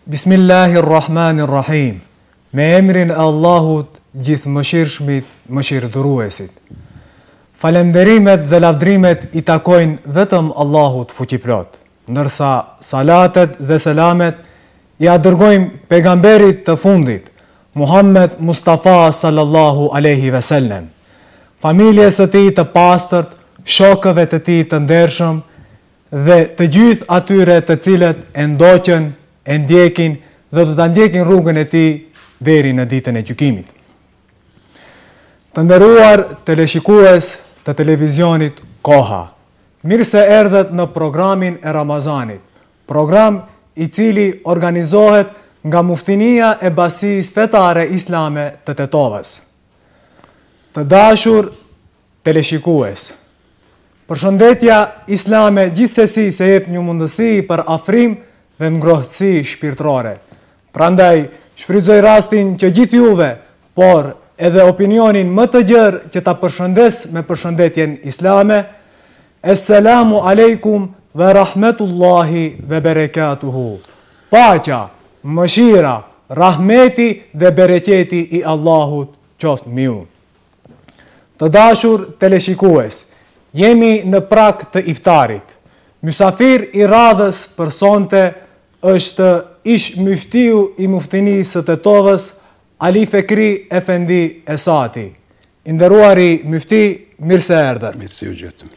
Bismillahirrahmanirrahim. Me emrin e Allahut gjithë mëshirshmit, mëshirëdhëruesit. Falenderimet dhe lavdrimet i takojnë vetëm Allahut fuqiplot, ndërsa salatet dhe selamet ja dërgojmë pejgamberit të fundit, Muhammed Mustafa sallallahu alaihi wasallam, familjes së tij të pastërt, shokëve të tij të ndershëm dhe të gjithë atyre të cilët e ndoqën, e ndjekin dhe do ta ndjekin rrugën e tij deri në ditën e gjykimit. Të nderuar teleshikues të televizionit Koha, mirë se erdhët në programin e Ramazanit, program i cili organizohet nga Muftinia e Basisë Fetare Islame të Tetovës. Të dashur teleshikues, përshëndetja islame gjithsesi se jep një mundësi për afrim dhe ngrohtësi shpirtërore. Prandaj, shfrytëzoj rastin që gjithë juve, por edhe opinionin më të gjerë që ta përshëndes me përshëndetjen islame, Esselamu alejkum ve rahmetullahi ve berekatuhu. Paqja, mëshira, rahmeti dhe bereqeti i Allahut qoftë mbi ju. Të dashur teleshikues, jemi në prag të iftarit. Mysafir i radhës për sonte është ish muftiu i Muftinisë së Tetovës, Ali Fekri Efendi Esati. I nderuari mufti, mirë se erdhe. Mirë se u gjetëm.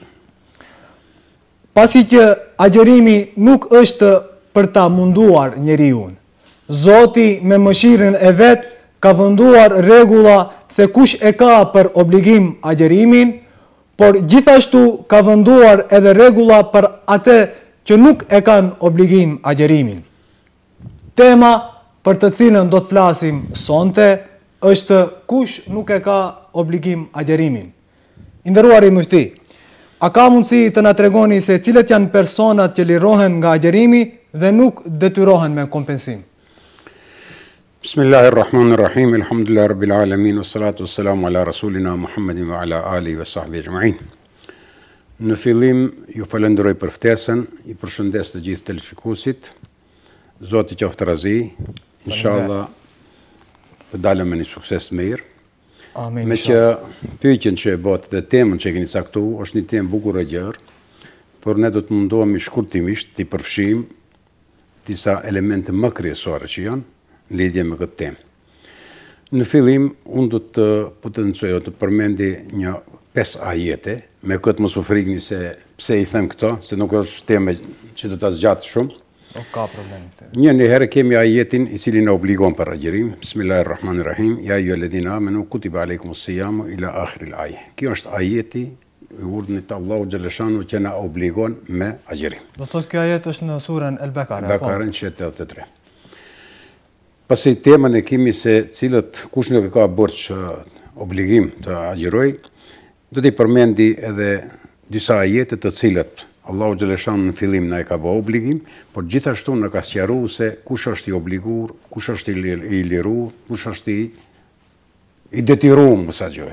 Pasi që agjërimi nuk është për ta munduar njeriu, Zoti me mëshirën e vet ka venduar rregulla se kush e ka për obligim agjërimin, por gjithashtu ka venduar edhe rregulla për atë që nuk e kanë obligim agjërimin. Tema për të cilën do të flasim sonte është kush nuk e ka obligim agjërimin. I nderuari mufti, a ka mundësi të na tregoni se cilët janë personat që lirohen nga agjërimi dhe nuk detyrohen me kompensim? Bismillahirrahmanirrahim, alhamdulillahi rabbil alamin, wassalatu wassalamu ala rasulina Muhammedin wa ala alihi wa sahbihi ajma'in. Në fillim ju falenderoj për ftesën, i përshëndes të gjithë teleshikuesit. Zoti qoftë razi, inshallah të dalëm me një sukses të mirë. Amin. Me që pyetjen që e bët dhe temën që e keni caktuar është një temë bukur e gjerë, por ne do të mundohemi shkurtimisht të përfshijmë disa elemente më kryesore që janë në lidhje me këtë temë. Në fillim, unë do të potencoj të përmendi një 5 ajete, me këtë mos u frikni se pse i them këto, se nuk është temë që do ta zgjatë shumë. Nuk ka problem. Një herë kemi ajetin i cili na obligon për agjërim. Bismillahirrahmanirrahim. Ya ayyuhalladhina amanu kutiba alaykumus siyamu ila akhiril ayah. Kjo është ajeti i urdhënit të Allahu xhaleshanu që na obligon me agjërim. Do thotë kjo ajet është në surën El-Bekare. Bekarën 83. Pasi temën e kemi se cilët kush nuk ka borx obligim të agjëroj, do t'i përmendi edhe disa ajete të cilët Allahu xhaleshanu në fillim na e ka bë obligim, por gjithashtu na ka sqaruar se kush është i obliguar, kush është i liruar, kush është i detyruar mos agjëroj.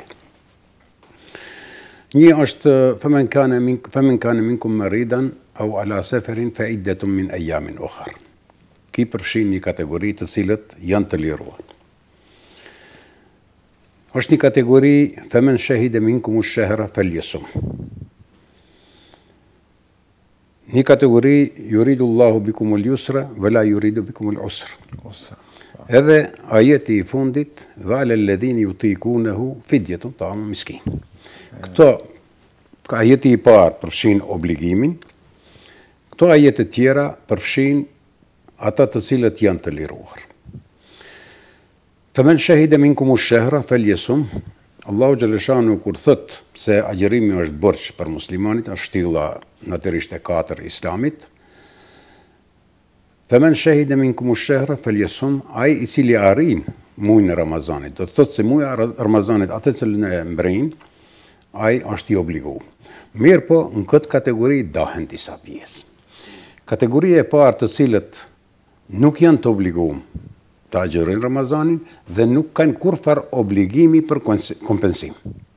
Një është faman kana minkum maridan aw ala safarin fa iddatun min ayamin ukhra. Ki përfshin një kategori të cilët janë të liruar. Është një kategori faman shahida minkum ash-shahra falyasum. Një kategori yuridu Allahu bikumul yusra wala yuridu bikumul usra. Edhe ajeti i fundit vale alladhina yutikunahu fidyatun ta'amu miskin. Këto ajeti i parë përfshin obligimin. Këto ajete tjera përfshin ata të cilët janë të liruar. Faman shahida minkum ash-shahra falyasum. Allahu xhaleshanu kur thot se agjërimi është borx për muslimanit, është shtylla natyrisht e 4 islamit. Faman shahida minkum ash-shahra falyasum, ai i cili arrin muajin e Ramazanit. Do të thotë se muaji i Ramazanit atë që e mbrin, ai është i obliguar. Mirë po, në këtë kategori dahen disa pjesë. Kategoria e parë të cilët nuk janë të obliguar të agjërojnë Ramazanin dhe nuk kanë kurfar obligimi për kompensim.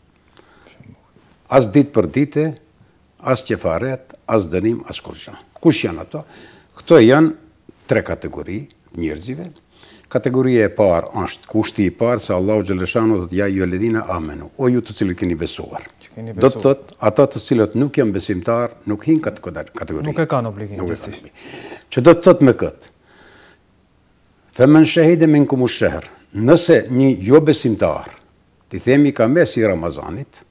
As ditë për dite, as qefaret, as dënim, as kurçan. Kush janë ato? Këto janë 3 kategori njerëzive. Kategoria e parë është kushti i parë se Allahu xhaleshanu thotë ja ju ledhina amenu, o ju të cilët keni besuar. Do të thotë ata të cilët nuk janë besimtar nuk hin këtë kategori. Nuk e kanë obligim gjithsesi. Që do të thotë me këtë. Faman shahida minkum ash-shahr, nëse një jo besimtar, ti themi ka mes i Ramazanit,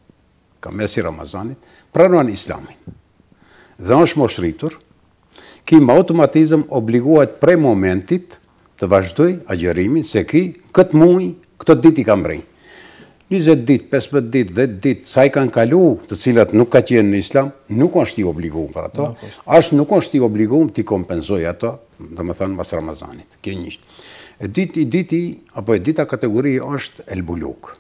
pranon Islamin. Dhe është moshritur, ki me automatizëm obliguat prej momentit të vazhdoj agjerimin, se ki këtë muj, këtë dit i kam brej. 20 dit, 15 dit, 10 dit, sa i kanë kalu të cilat nuk ka qenë në Islam, nuk është i obliguar për ato, ashtë nuk është i obliguar të i kompenzoj ato, dhe më thënë mas Ramazanit. Kjo njështë. E dita kategori është elbuluk.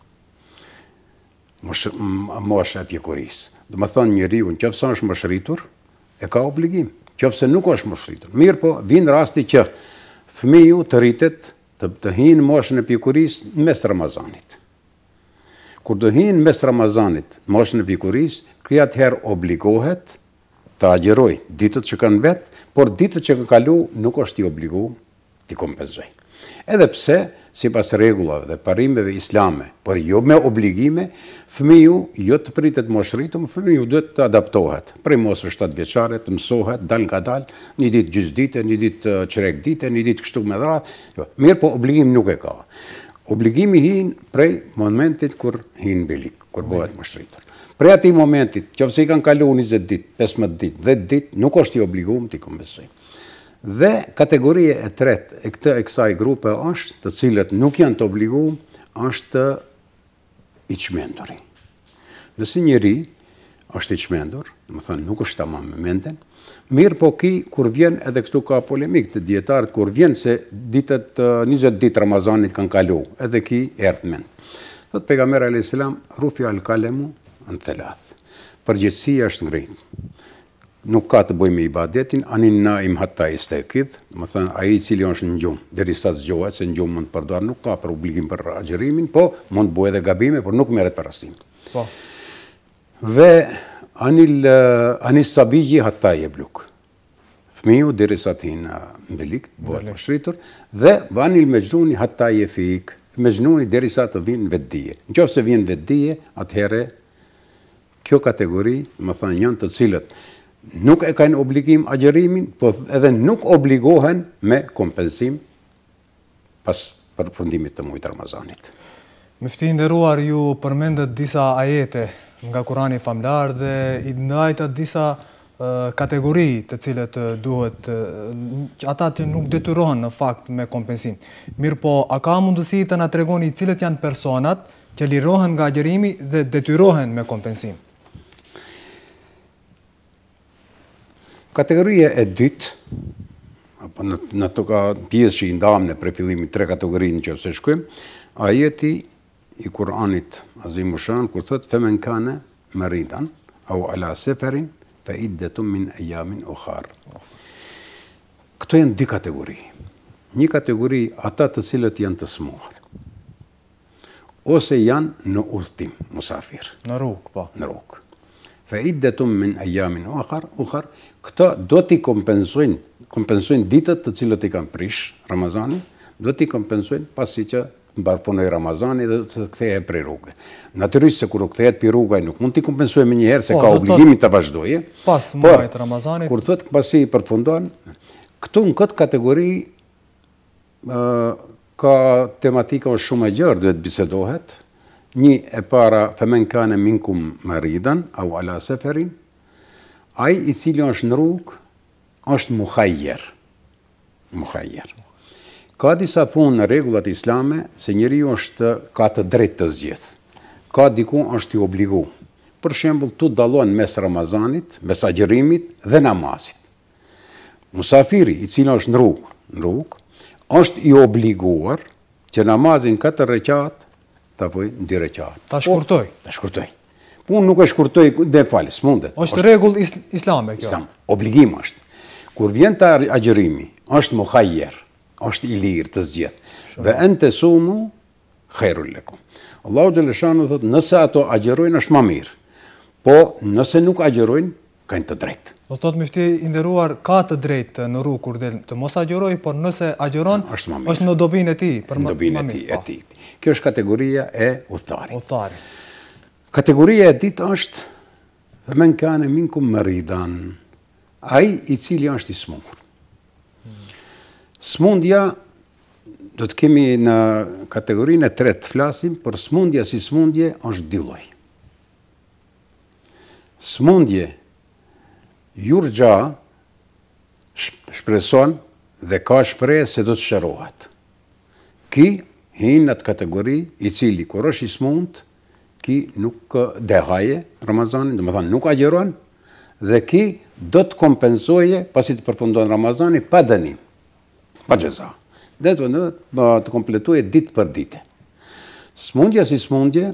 Mosha e pjekuris. Dhe më thënë njëri unë qëfësa është mëshritur, e ka obligim. Qëfëse nuk është mëshritur. Mirë po, vinë rasti që fëmiju të rritet të hinë moshën e pjekuris në mes Ramazanit. Kur do hinë mes Ramazanit moshën e pjekuris, kërja të herë obligohet të agjeroj ditët që kanë vetë, por ditët që ka kalu nuk është i obligu të kompenzoj. Edhe pse, si pas regullave dhe parimeve islame, por jo me obligime, fëmiju jo të pritet moshritum, fëmiju duhet të adaptohet. Prej mosë 7 vjeçare, të mësohet, dal nga dal, një ditë gjys dite, një ditë qerek dite, një ditë kështu me dharat. Mirë po obligim nuk e ka. Obligimi hinë prej momentit kur hinë bilik, kur bëhet moshritur. Prej ati momentit, qofse i kanë kalu 20 ditë, 15 ditë, 10 ditë, nuk është i obligum të i kompenzoj. Dhe kategoria e tretë e kësaj grupe është, të cilët nuk janë të obliguar, është i çmenduri. Nëse njëri është i çmendur, do të thonë nuk është tamam me menden, mirë po kur vjen edhe këtu ka polemik të dietarët kur vjen se ditët 20 ditë Ramazanit kanë kalu, edhe erdh mend. Thot pejgamberi alayhis salam, rufi al-qalemu an thalath. Përgjegjësia është ngritur. Nuk ka të bëjë me ibadetin, anin naim hatta istakidh, do të thënë ai i cili është në gjumë, derisa zgjohet, se në gjumë mund të përdor, nuk ka për obligim për agjerimin, po mund të bëjë edhe gabime, por nuk merret parasim. Po. Ve anis sabiji hatta yabluk. Fëmiu derisa të hinë në bilik, bëhet moshritur, dhe vanil mejnuni hatta yafik, mejnuni derisa të vinë vetdije. Nëse vjen vetdije, atëherë kjo kategori, më thënë janë të cilët nuk e kanë obligim agjerimin, po edhe nuk obligohen me kompenzim pas përfundimit të muajit Ramazanit. Mufti i nderuar, ju përmendet disa ajete nga Kurani famlar dhe i ndajta disa kategori të cilët duhet, ata që nuk detyrohen në fakt me kompenzim. Mirë po, a ka mundësi të na tregoni cilët janë personat që lirohen nga agjerimi dhe detyrohen me kompenzim? Kategoria e dytë, apo në të ka pjesë që i ndam në prefillimit 3 kategorinë që ose shkujmë, ajeti i Kur'anit Azimushan, kur thot femen kane maridan, au ala seferin, fa iddetum min ayamin ukhar. Këto janë 2 kategori. Një kategori ata të cilët janë të smuar, ose janë në udhtim, musafir. Në rrugë, po. Në rrugë. Fa iddetum min ayamin ukhar, këto do t'i kompensojnë ditët të cilët i kanë prish Ramazani, do t'i kompensojnë pasi që mbarfonoi Ramazani dhe të kthehet prej rrugë. Natyrisht se kur u kthehet prej rrugës nuk mund t'i kompensojë më një herë se ka obligimin të vazhdojë. Pas muajit Ramazanit. Kur thot pasi i përfundon, këtu në këtë kategori ka tematika shumë e gjerë duhet bisedohet. Një e para femen kane minkum maridan au ala seferin, ai i cili është në rrugë është muhajjer. Ka disa punë në rregullat islame se njeriu ka të drejtë të zgjedh. Ka diku është i obliguar. Për shembull, tu dallon mes Ramazanit, mes agjerimit dhe namazit. Musafiri i cili është në rrugë, është i obliguar që namazin 4 rekat ta bëj në 2 rekat. Ta shkurtoj. Unë nuk e shkurtoj dhe falë, s'mundet. Është rregull islame kjo. Islam, obligim është. Kur vjen të agjerimi, është muhajjer, është i lirë të zgjedh. Ve ente sumu khairul lakum. Allahu xhaleshanu thotë, nëse ato agjerojnë është më mirë. Po nëse nuk agjerojnë, kanë të drejtë. Do të thotë mufti i nderuar ka të drejtë në rrugë kur del të mos agjeroj, por nëse agjeron është në dobinë e tij, për në dobinë e tij. Kjo është kategoria e udhëtarit. Kategoria e dytë është men kanë minkum maridan, ai i cili është i smundur. Smundja do të kemi në kategorinë e tretë të flasim, për smundja si smundje është dy lloj. Smundje Jurgja shpreson dhe ka shprehje se do të shërohet. Ki hin në atë kategori i cili kur është i smund, ki nuk dehaje Ramazanin, do të thonë nuk agjeron, dhe ki do të kompensoje pasi të përfundon Ramazani pa dënim, pa xheza. Dhe të kompletuje ditë për ditë. Smundja si smundje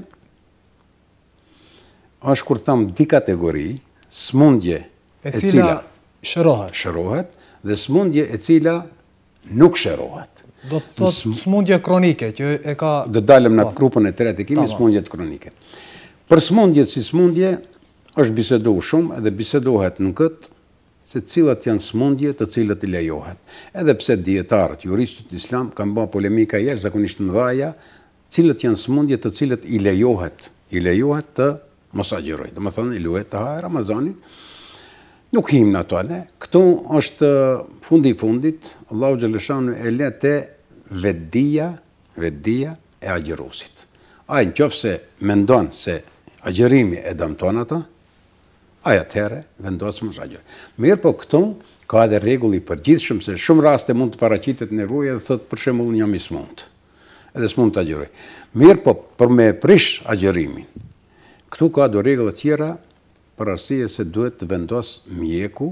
është kur tham di kategori, smundje e cila shërohet dhe smundje e cila nuk shërohet. Do të thotë smundje kronike që e ka. Do dalëm në atë grupën e tretë e kemi smundjet kronike. Për smundjet si smundje është biseduar shumë edhe bisedohet në këtë se cilat janë smundje të cilat i lejohet. Edhe pse dietarët, juristët islam kanë bërë polemika jashtëzakonisht mëdha, cilat janë smundje të cilat i lejohet të mos agjeroj. Domethënë i lejohet të hajë Ramazanin. Nuk him në ato, ne. Këtu është fundi i fundit, Allahu xhaleshanu e le te vetdia e agjeruesit. Ai nëse mendon se agjerimi e dëmton ata, ai atëherë vendos mos agjeroj. Mirë, po këtu ka edhe rregull i përgjithshëm se shumë raste mund të paraqitet nevoja dhe thotë për shembull unë jam i smund. Edhe s'mund të agjeroj. Mirë, po për me prish agjerimin. Këtu ka do rregulla të tjera për arsye se duhet të vendos mjeku,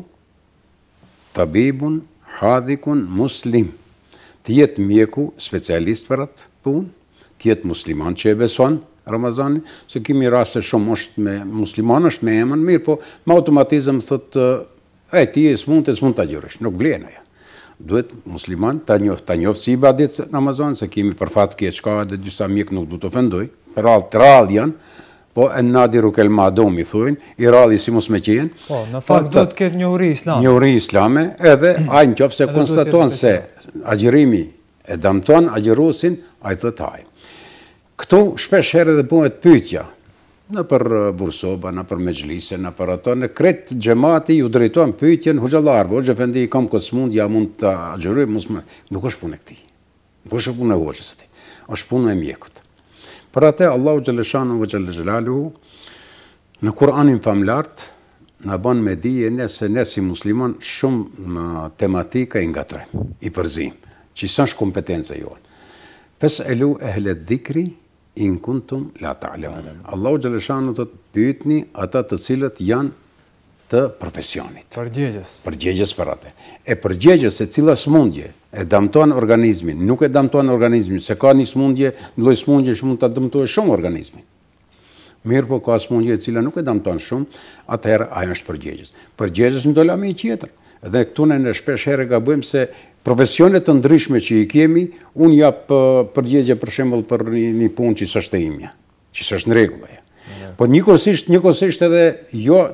tabibun, hadhikun, muslim. Të jetë mjeku specialist për atë punë, të jetë musliman që e beson Ramazanin, se kemi raste shumë është me musliman është me emën mirë, po me automatizëm thotë ti e s'mund të agjerosh, nuk vlen ajo. Duhet musliman ta njoft si ibadet Ramazan, se kemi për fat keq ka edhe disa mjek nuk du të ofendoj, për rall janë. Po e nadiru kel madum i thujnë, i radhi si mos me qenë. Po, në fakt do të ketë njohuri islame. Njohuri islame, edhe ai nëse konstaton se agjerimi e dëmton agjeruesin, ai thotë haj. Këtu shpesh herë edhe bëhet pyetja, në për bursoba, në për mexhlise, në për ato, në kret xhamati ju drejton pyetjen hoxhallarve, hoxha fendi kam këtë smundje, mund ta agjeroj, nuk është punë e këtij. Nuk është punë e hoxhës së tij. Është punë e mjekut. Për atë, Allahu xhaleshanu ve xhelaluhu në Kur'anin famlart na bën me dije se ne si musliman shumë tematika i ngatrojmë, i përzim, që s'është kompetenca jonë. Fes'elu ehle dhikri in kuntum la ta'lamun. Allahu xhaleshanu të pyetni ata të cilët janë të profesionit. Përgjegjës për atë. E përgjegjës se cila smundje e dëmton organizmin, nuk e dëmton organizmin, se ka një smundje, një lloj smundje që mund ta dëmtojë shumë organizmin. Mirë, po ka smundje e cila nuk e dëmton shumë, atëherë ajo është përgjegjës. Përgjegjës në dolami tjetër. Dhe këtu ne shpesh herë gabojmë se profesionet të ndryshme që i kemi, unë jap përgjigje për shembull për një punë që s'është e imja, që s'është në rregull. Po njëkohësisht edhe jo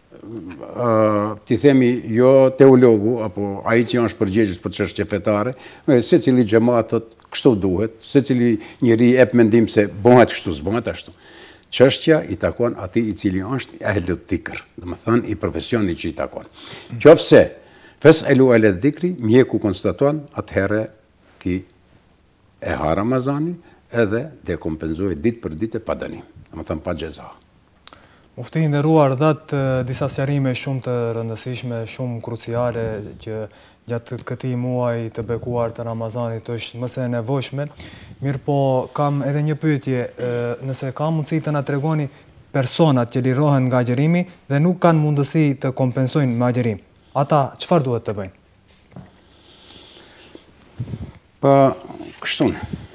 ti themi jo teologu apo ai që është përgjegjës për çështje fetare, secili xhamat thotë kështu duhet, secili njeri jep mendim se bëhet kështu, s'bëhet ashtu. Çështja i takon atij i cili është ehlut dhikr, domethënë i profesionit që i takon. Qofse fes'elu ala dhikri, mjeku konstaton, atëherë ki e ha Ramazanin edhe dekompenzohet ditë për ditë pa dënim, domethënë pa xheza. Mufti i nderuar dhat disa sqarime shumë të rëndësishme, shumë kruciale që gjatë këtij muaji të bekuar të Ramazanit është më se nevojshme. Mirë, po kam edhe një pyetje, nëse ka mundësi të na tregoni personat që lirohen nga agjerimi dhe nuk kanë mundësi të kompensojnë me agjerim. Ata çfarë duhet të bëjnë? Pa kështu.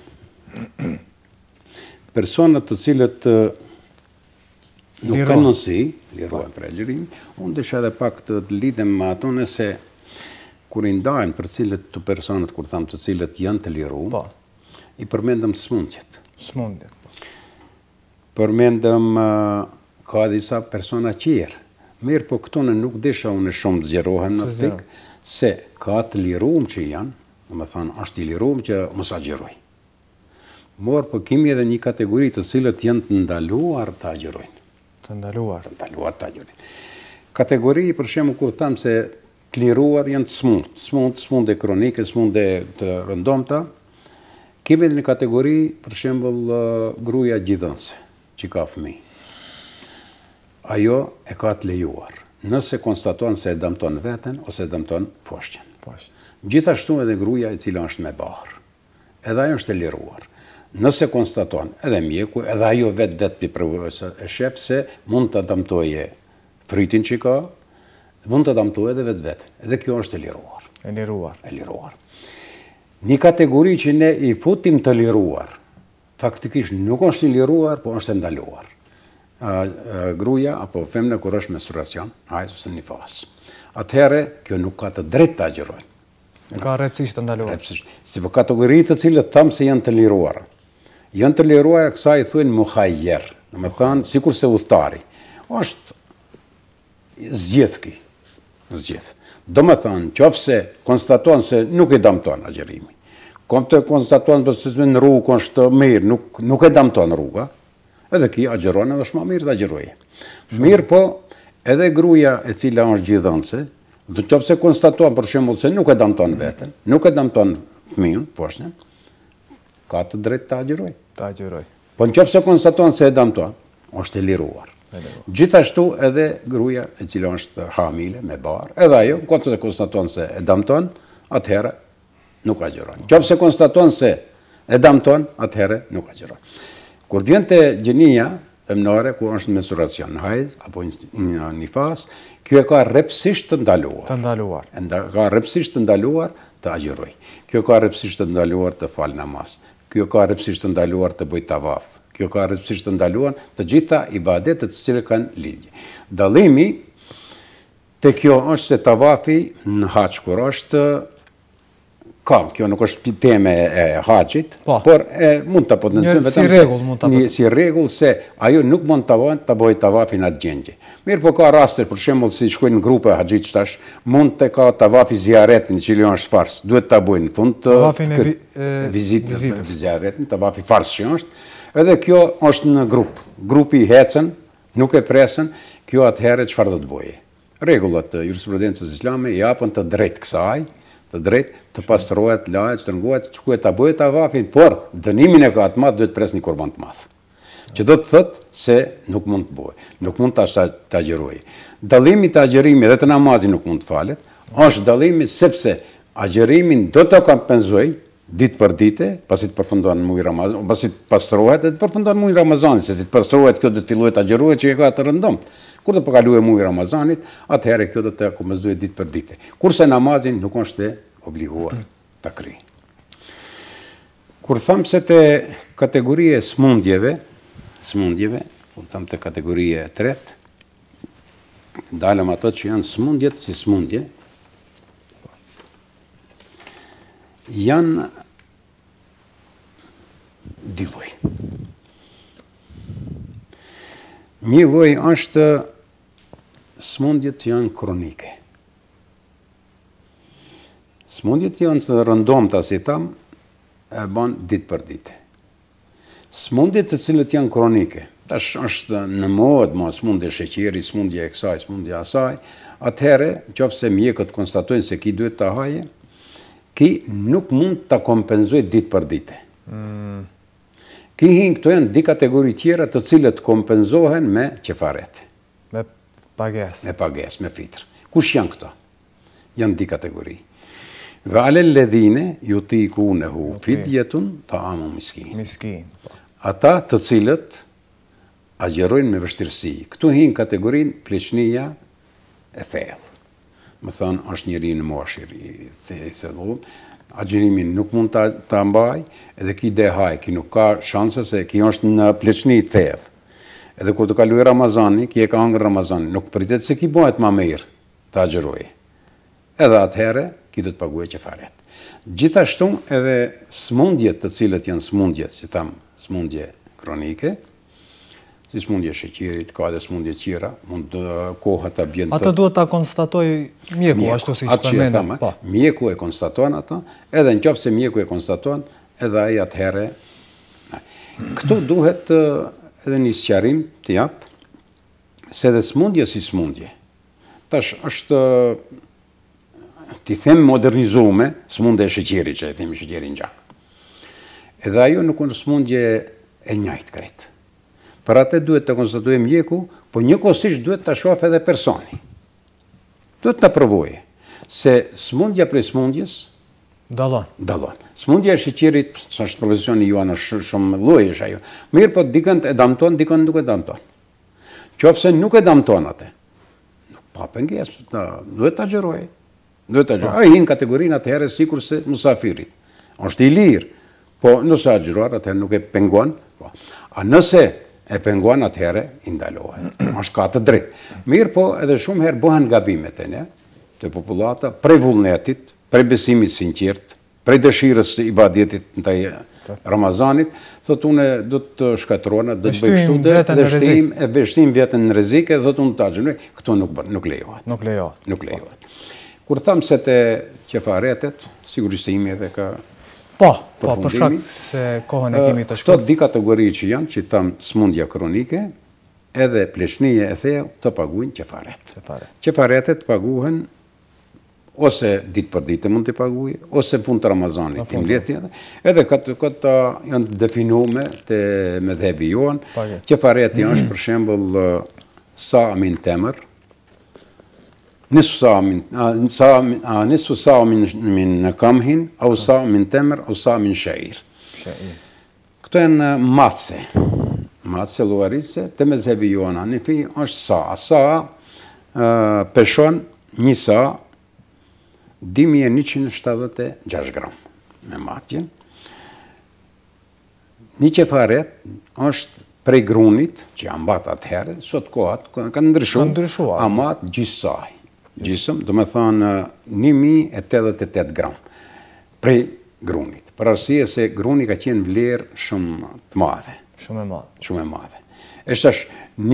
Personat të cilët nuk kanë mundësi, lirohen për agjerim, unë desha edhe pak të lidhem me ato nëse kur i ndajnë për cilët të personat, kur thamë të cilët janë të liruar, i përmendëm smundjet. Përmendëm ka disa persona qerë, Mirë, po këto në nuk desha unë shumë të zgjerohen në pikë, se ka të liruar që janë, do të thonë është i liruar që mos agjeroj. Morë, po kemi edhe një kategori të cilët janë të ndaluar të agjerojnë. Të ndaluar. Të ndaluar të agjerojnë. Kategori, për shembull, kur thamë se të liruar janë të smundë kronike, smundë të rëndomta. Kemi edhe një kategori, për shembull, gruaja gjithënse, që ka fëmijë. Ajo e ka të lejuar, nëse konstaton se e dëmton veten ose e dëmton foshqen. Gjithashtu edhe gruaja e cila është me barë, edhe ajo është e liruar. Nëse konstaton edhe mjeku, edhe ajo vetë përvojës e shef se mund të dëmtoje fritin që ka, mund të dëmtoje edhe vetë. Edhe kjo është e liruar. E liruar. E liruar. Një kategori që ne i futim të liruar, faktikisht nuk është i liruar, po është e ndaluar. Gruaja apo femna kur është menstruacion, hajës ose një fasë. Atëherë, kjo nuk ka të drejtë të agjerojnë. Ka rrepsisht të ndaluar. Si për kategoritë të cilët thamë se janë të liruara. Janë të liruara kësa i thuajnë muhajjer, në me thënë, sikur se udhtari. është zgjedh ki. Zgjedh. Do me thënë, qofë se konstaton se nuk e damton agjerimi. Kom të konstaton për se në rrugë është mirë, nuk e damton rruga, edhe ki agjeron edhe shma mirë të agjeroje. Mirë po, edhe gruaja e cila është gjithënse, dhe qofë se konstaton për shembull se nuk e damton veten, nuk e damton fëmijën, poshtë, ka të drejtë të agjeroj. Ta agjeroj. Po në qofë se konstaton se e damton, është e liruar. Gjithashtu edhe gruaja e cila është hamile, me barë, edhe ajo, këtë se konstaton se e damton, atëherë nuk agjeron. Qofë se konstaton se e damton, atëherë nuk agjeron. Kur vjen te gjenia femnore, ku është në mensuracion, në hajz, apo në nifas, kjo e ka rrepsisht të ndaluar. Të ndaluar. Ka rrepsisht të ndaluar të agjeroj. Kjo ka rrepsisht të ndaluar të fal namaz. Kjo ka rrepsisht të ndaluar të bëj tavaf. Kjo ka rrepsisht të ndaluar të gjitha ibadetet të cilët kanë lidhje. Dallimi te kjo është se tavafi në haç kur është kjo nuk është teme e haxhit, por mund të potencojmë vetëm si rregull mund ta si rregull se ajo nuk mund të bëjë tavafin atë gjendje. Mirë, po ka raste për shembull si shkojnë në grupe haxhit tash, mund të ka tavafi ziaretin që është fars, duhet ta bëjnë në fund tavafin e vizitës ziaretin, tavafi fars që është. Edhe kjo është në grup. Grupi i hecën, nuk e presën, kjo atëherë çfarë do të bëjë? Rregullat e jurisprudencës islame i japën të drejtë kësaj, të drejtë të pastrohet, lahet, shtrëngohet, shkuet ta bëjë tavafin, por dënimin e ka të madh duhet pres një kurban të madh. Që do të thotë se nuk mund të bëjë, nuk mund të agjerojë. Dallimi të agjerimit dhe të namazit nuk mund të falet, është dallimi sepse agjerimin do të kompenzojë ditë për dite, pasi të përfundon muaj Ramazan, pasi të pastrohet dhe të përfundon muaj Ramazanit, se si të pastrohet kjo do të fillohet të agjerohet që e ka të rëndomt. Kur të përkaluhet muaj Ramazanit, atëherë kjo do të kompenzohet ditë për dite. Kurse namazin nuk është obliguar të kryej. Kur thamë se te kategorie smundjeve, kur thamë te kategorie e tretë, dalëm ato që janë smundjet si smundje, janë dy lloj. Një lloj është smundjet që janë kronike. Smundjet që janë të rëndomta, si tham, e bën ditë për ditë. Smundjet të cilët janë kronike, tash është në modë, smundje sheqeri, smundje e kësaj, smundje asaj, atëherë, qofse mjekët konstatojnë se ki duhet ta haje, ki nuk mund të kompenzoj ditë për dite. Ki hinë këto janë di kategori tjera të cilët kompenzohen me qefaret. Me pages. Me pages, me fitr. Kush janë këto? Janë di kategori. Ve alel ledhine, ju ti kunehu fidjetun të amu miskin. Miskin. Ata të cilët agjerojnë me vështirësi. Këtu hinë kategorin pleqnia e thellë. Më thënë, është njëri në moshir i thellum, agjerimin nuk mund të mbaj, edhe ki dehaj, ki nuk ka shanse se ki është në pleqni të thellë. Edhe kur të kaluj Ramazani, ki e ka hangër Ramazani, nuk pritet se ki bëhet ma mirë të agjeroj. Edhe atëhere, ki do të paguaj qefaret. Gjithashtu edhe smundjet të cilët janë smundjet, që thamë smundje kronike, si smundje e sheqerit, ka edhe smundje tjera, mund koha ta bjen të... Atë duhet ta konstatoj mjeku, ashtu si përmendëm. Mjeku e konstaton ata, edhe nëse mjeku e konstaton, edhe ai atëherë. Këtu duhet edhe një sqarim të jap, se edhe smundje si smundje. Tash është ti them modernizume, smundja e sheqerit, që e themi sheqeri në gjak. Edhe ajo nuk është smundje e njëjtë krejt. Për atë duhet të konstatoj mjeku, po njëkohësisht duhet të shoh edhe personi. Duhet të provoje, se smundja prej smundjes dallon. Smundja e sheqerit, sa është profesioni juan, është shumë llojesh ajo. Mirë, po dikën e damton, dikën nuk e damton. Qofse nuk e damton atë, nuk pa pengesë, duhet ta xherojë. Ai hin kategorinë atëherë sikurse musafirit. Është i lirë, po nëse agjeruar atëherë nuk e pengon. A nëse e pengon atëherë i ndalohet. Është ka të drejtë. Mirë, po edhe shumë herë bëhen gabimet e ne, të popullata, prej vullnetit, prej besimit sinqert, prej dëshirës i ibadetit ndaj Ramazanit, thotë unë do të shkatërrona, do të bëj kështu dhe veshtim veten në rrezik, dhe thotë unë ta xhenoj, këtu nuk lejohet. Nuk lejohet. Kur tham se te qefaretet, sigurisht se imi edhe ka për shkak se kohën e kemi të shkurtër. Këto di kategori që janë, që tham smundja kronike, edhe pleqnije e thellë të paguajnë qefaret. Qefaretet paguhen ose ditë për ditë mund të paguajë, ose punë të Ramazanit, i mbledhja. Edhe këta janë definuar te mëdhebi jon. Qefareti është për shembull sa min temër, nisfu sa min kamhin, au sa min temër, au sa min shair. Këto janë matse llogaritse, te mëdhebi jon Hanefi është sa. Sa peshon një sa 2176 gram me matjen. Një qefaret është prej grunit, që janë bat atëherë, sot kohat, kanë ndryshuar, amat gjysë saj. Gjysëm, do me thonë 1088 gram prej grunit. Për arsye se gruni ka qenë vlerë shumë të madhe. Shumë e madhe. Është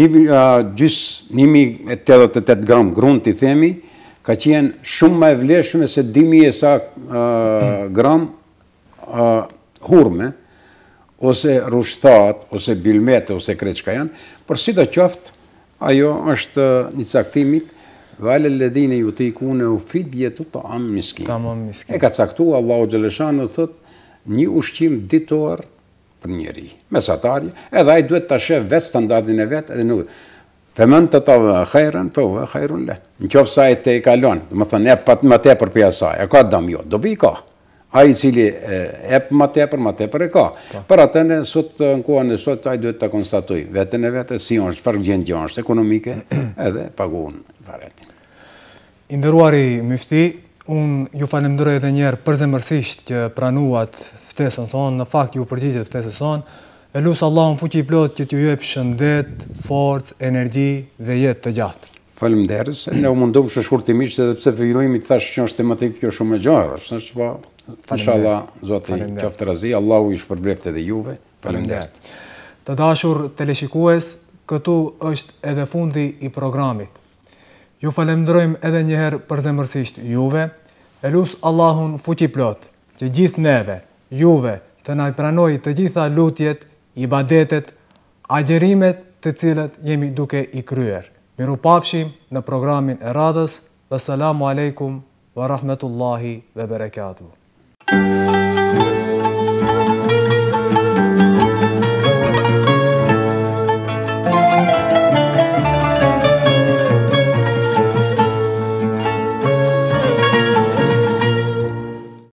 1088 gram grun të themi, ka qenë shumë më e vlefshme se 2000 sa gram hurme, ose rushtat, ose bilmete, ose kreç ka janë, por si do qoftë, ajo është një caktimit, vale ledhine ju të ikune u fidje të ta'am miskin. E ka caktu, Allahu Gjeleshanu thot, një ushqim ditor për njeri, mesatarje, edhe ai duhet të shef vetë standardin e vetë, edhe nuk. Femen të të khajrën, fëve khajrun le. Në qofë sa e te i kalon, dhe më thënë, e më tepër për jasaj, e ka dam jo, dobi i ka. A i cili e më tepër e ka. Për atëne, sot në kohën e sot, a i duhet të konstatoj vetën e vetë, si është, farë gjendje është ekonomike, edhe paguën faretin. Nderuari Mufti, unë ju falenderoj edhe njerë përzemërsisht që pranuat ftesën tonë, në fakt ju përgjigjet ftesës tonë. E lusë Allahun fuqi i plot që t'ju jep shëndet, forcë, energji dhe jetë të gjatë. Faleminderit, ne u mundum shkurtimisht edhe pse fillimit thash që është tematikë kjo shumë e gjarë, është po inshallah Zoti qoftë razi, Allahu ju shpërbleft edhe juve. Faleminderit. Të dashur teleshikues, këtu është edhe fundi i programit. Ju falenderojmë edhe një herë përzemërsisht juve. E lusë Allahun fuqi i plot që gjithë neve, juve, të na pranojë të gjitha lutjet, ibadetet, agjerimet të cilët jemi duke i kryer. Miru pafshim në programin e radhës. Wassalamu alaikum wa rahmetullahi wa barakatuh.